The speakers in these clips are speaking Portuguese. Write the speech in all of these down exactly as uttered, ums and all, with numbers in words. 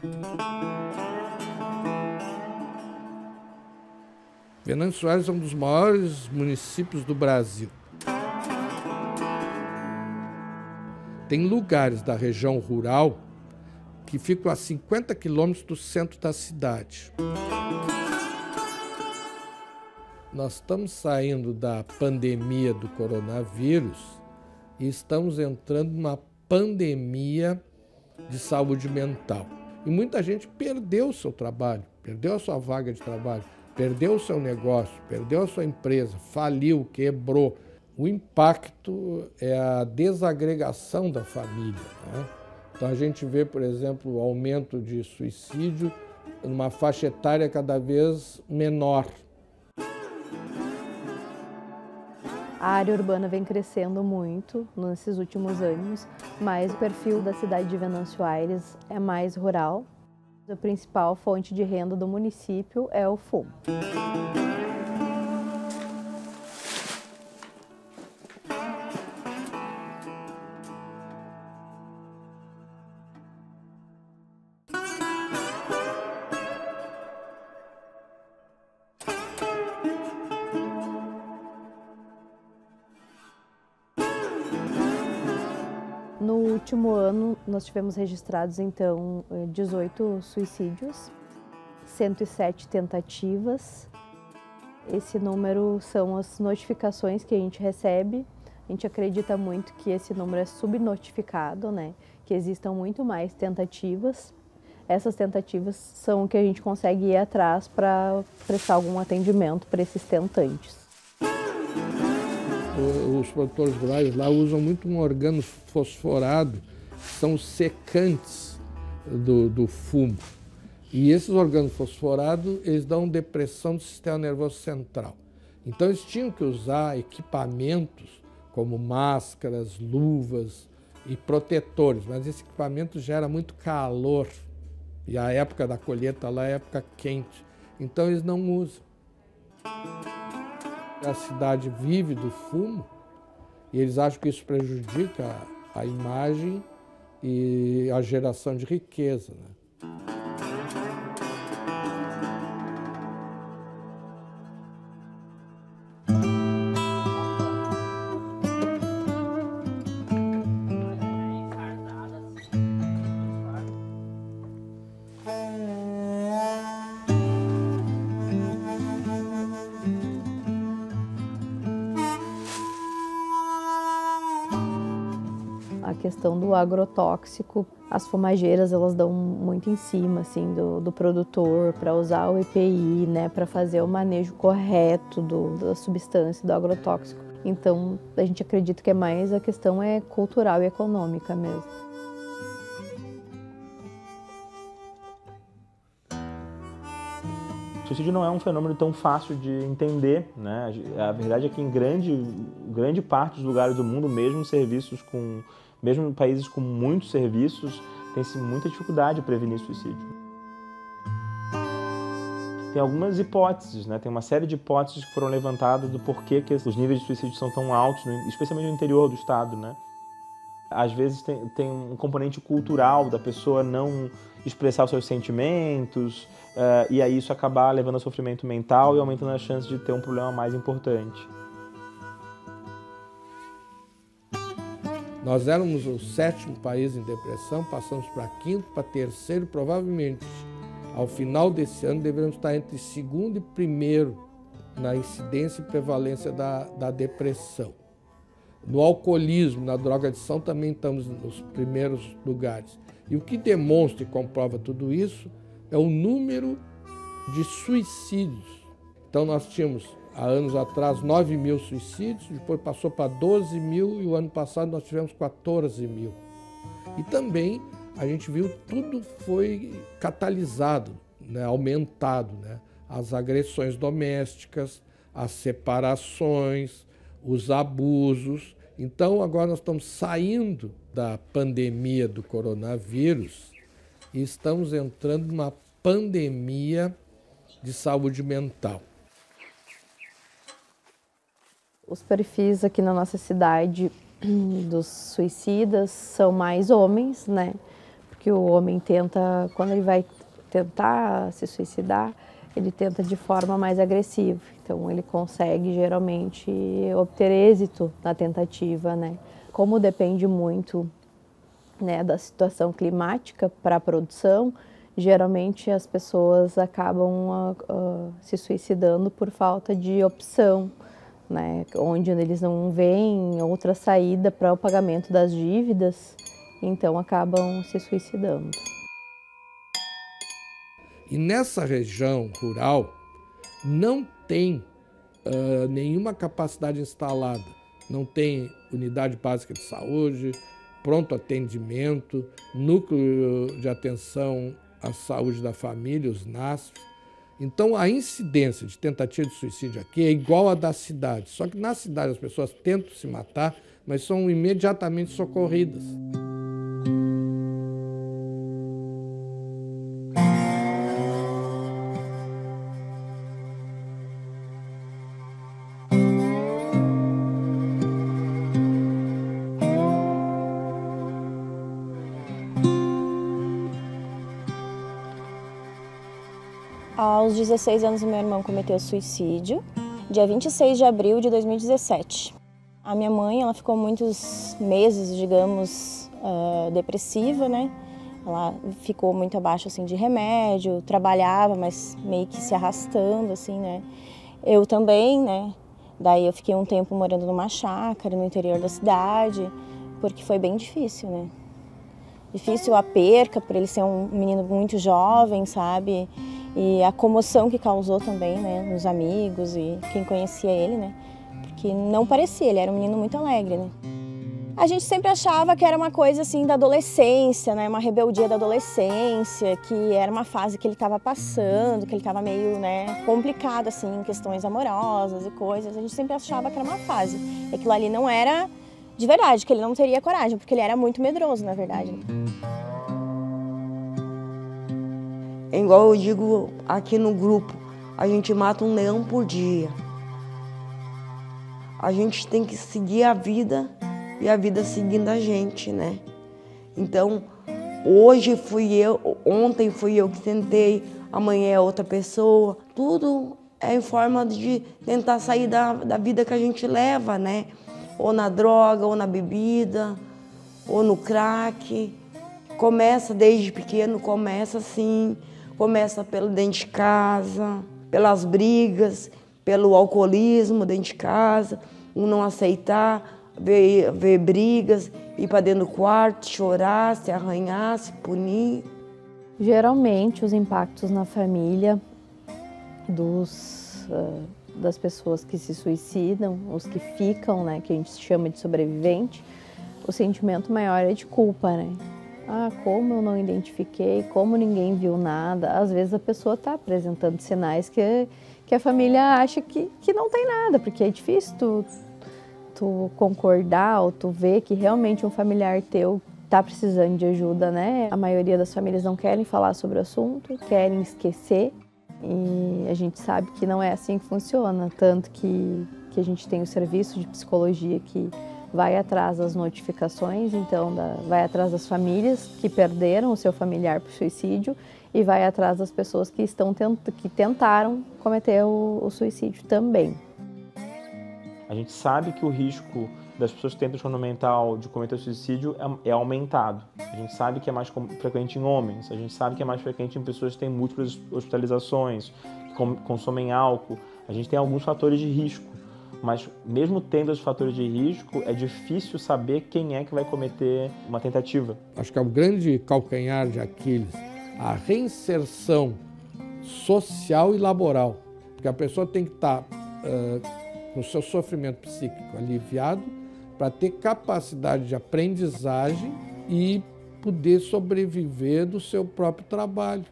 Venâncio Soares é um dos maiores municípios do Brasil. Tem lugares da região rural que ficam a cinquenta quilômetros do centro da cidade. Nós estamos saindo da pandemia do coronavírus e estamos entrando numa pandemia de saúde mental. E muita gente perdeu o seu trabalho, perdeu a sua vaga de trabalho, perdeu o seu negócio, perdeu a sua empresa, faliu, quebrou. O impacto é a desagregação da família, né? Então a gente vê, por exemplo, o aumento de suicídio numa faixa etária cada vez menor. A área urbana vem crescendo muito nesses últimos anos, mas o perfil da cidade de Venâncio Aires é mais rural. A principal fonte de renda do município é o fumo. No último ano, nós tivemos registrados, então, dezoito suicídios, cento e sete tentativas. Esse número são as notificações que a gente recebe. A gente acredita muito que esse número é subnotificado, né? Que existam muito mais tentativas. Essas tentativas são o que a gente consegue ir atrás para prestar algum atendimento para esses tentantes. Os produtores rurais lá usam muito um organo fosforado, que são os secantes do, do fumo. E esses organos fosforados, eles dão depressão do sistema nervoso central. Então eles tinham que usar equipamentos como máscaras, luvas e protetores, mas esse equipamento gera muito calor. E a época da colheita lá é época quente, então eles não usam. A cidade vive do fumo e eles acham que isso prejudica a imagem e a geração de riqueza, né? A questão do agrotóxico, as fumageiras elas dão muito em cima assim, do, do produtor para usar o E P I, né, para fazer o manejo correto do, da substância, do agrotóxico. Então a gente acredita que é mais a questão é cultural e econômica mesmo. O suicídio não é um fenômeno tão fácil de entender, né? A verdade é que em grande, grande parte dos lugares do mundo, mesmo serviços com, mesmo em países com muitos serviços, tem-se muita dificuldade de prevenir suicídio. Tem algumas hipóteses, né? Tem uma série de hipóteses que foram levantadas do porquê que os níveis de suicídio são tão altos, especialmente no interior do estado, né? Às vezes tem, tem um componente cultural da pessoa não expressar os seus sentimentos, uh, e aí isso acabar levando a sofrimento mental e aumentando a chance de ter um problema mais importante. Nós éramos o sétimo país em depressão, passamos para quinto, para terceiro, provavelmente ao final desse ano deveremos estar entre segundo e primeiro na incidência e prevalência da, da depressão. No alcoolismo, na drogadição, também estamos nos primeiros lugares. E o que demonstra e comprova tudo isso é o número de suicídios. Então nós tínhamos, há anos atrás, nove mil suicídios, depois passou para doze mil e o ano passado nós tivemos quatorze mil. E também a gente viu tudo foi catalisado, né, aumentado, né? As agressões domésticas, as separações, os abusos. Então agora nós estamos saindo da pandemia do coronavírus e estamos entrando numa pandemia de saúde mental. Os perfis aqui na nossa cidade dos suicidas são mais homens, né? que o homem tenta, quando ele vai tentar se suicidar, ele tenta de forma mais agressiva. Então ele consegue geralmente obter êxito na tentativa, né? Como depende muito, né, da situação climática para a produção, geralmente as pessoas acabam uh, uh, se suicidando por falta de opção, né? Onde eles não veem outra saída para o pagamento das dívidas, então acabam se suicidando. E nessa região rural não tem uh, nenhuma capacidade instalada, não tem unidade básica de saúde, pronto atendimento, núcleo de atenção à saúde da família, os N A S F. Então a incidência de tentativa de suicídio aqui é igual à da cidade, só que na cidade as pessoas tentam se matar, mas são imediatamente socorridas. Aos dezesseis anos, meu irmão cometeu suicídio, dia vinte e seis de abril de dois mil e dezessete. A minha mãe, ela ficou muitos meses, digamos, uh, depressiva, né? Ela ficou muito abaixo, assim, de remédio, trabalhava, mas meio que se arrastando, assim, né? Eu também, né? Daí eu fiquei um tempo morando numa chácara no interior da cidade, porque foi bem difícil, né? Difícil a perca, por ele ser um menino muito jovem, sabe? E a comoção que causou também, né, nos amigos e quem conhecia ele, né, porque não parecia, ele era um menino muito alegre, né. A gente sempre achava que era uma coisa assim da adolescência, né, uma rebeldia da adolescência, que era uma fase que ele estava passando, que ele estava meio, né, complicado assim, em questões amorosas e coisas. A gente sempre achava que era uma fase. E aquilo ali não era de verdade, que ele não teria coragem, porque ele era muito medroso, na verdade. É igual eu digo aqui no grupo, a gente mata um leão por dia. A gente tem que seguir a vida e a vida seguindo a gente, né? Então, hoje fui eu, ontem fui eu que tentei, amanhã é outra pessoa. Tudo é em forma de tentar sair da, da vida que a gente leva, né? Ou na droga, ou na bebida, ou no crack. Começa desde pequeno, começa assim. Começa pelo dentro de casa, pelas brigas, pelo alcoolismo dentro de casa, um não aceitar, ver, ver brigas, ir para dentro do quarto, chorar, se arranhar, se punir. Geralmente os impactos na família dos, uh, das pessoas que se suicidam, os que ficam, né, que a gente chama de sobrevivente, o sentimento maior é de culpa, né? Ah, como eu não identifiquei, como ninguém viu nada. Às vezes a pessoa está apresentando sinais que, que a família acha que, que não tem nada, porque é difícil tu, tu concordar ou tu ver que realmente um familiar teu está precisando de ajuda, né? A maioria das famílias não querem falar sobre o assunto, querem esquecer, e a gente sabe que não é assim que funciona, tanto que, que a gente tem o serviço de psicologia que vai atrás das notificações, então da, vai atrás das famílias que perderam o seu familiar por suicídio e vai atrás das pessoas que, estão tent, que tentaram cometer o, o suicídio também. A gente sabe que o risco das pessoas que têm transtorno mental de cometer suicídio é, é aumentado. A gente sabe que é mais frequente em homens, a gente sabe que é mais frequente em pessoas que têm múltiplas hospitalizações, que com, consomem álcool. A gente tem alguns fatores de risco. Mas mesmo tendo os fatores de risco, é difícil saber quem é que vai cometer uma tentativa. Acho que é o grande calcanhar de Aquiles, a reinserção social e laboral. Porque a pessoa tem que estar uh, com o seu sofrimento psíquico aliviado para ter capacidade de aprendizagem e poder sobreviver do seu próprio trabalho.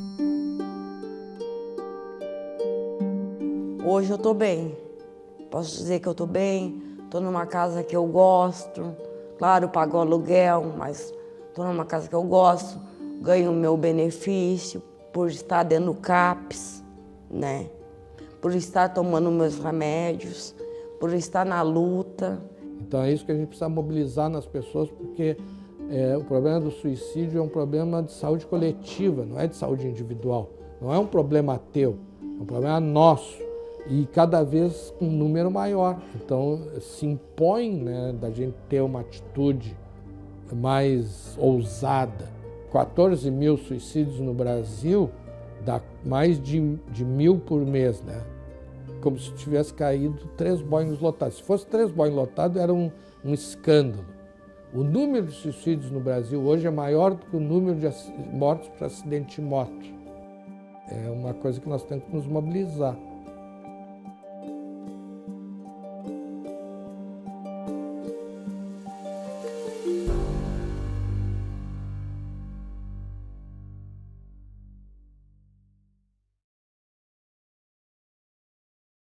Hoje eu estou bem. Posso dizer que eu estou bem, estou numa casa que eu gosto, claro, pago aluguel, mas estou numa casa que eu gosto, ganho o meu benefício por estar dentro do CAPS, né? Por estar tomando meus remédios, por estar na luta. Então é isso que a gente precisa mobilizar nas pessoas, porque é, o problema do suicídio é um problema de saúde coletiva, não é de saúde individual. Não é um problema teu, é um problema nosso. E cada vez com um número maior. Então se impõe, né, da gente ter uma atitude mais ousada. quatorze mil suicídios no Brasil, dá mais de, de mil por mês, né? Como se tivesse caído três Boeings lotados. Se fosse três Boeings lotados, era um, um escândalo. O número de suicídios no Brasil hoje é maior do que o número de mortos por acidente de moto. É uma coisa que nós temos que nos mobilizar.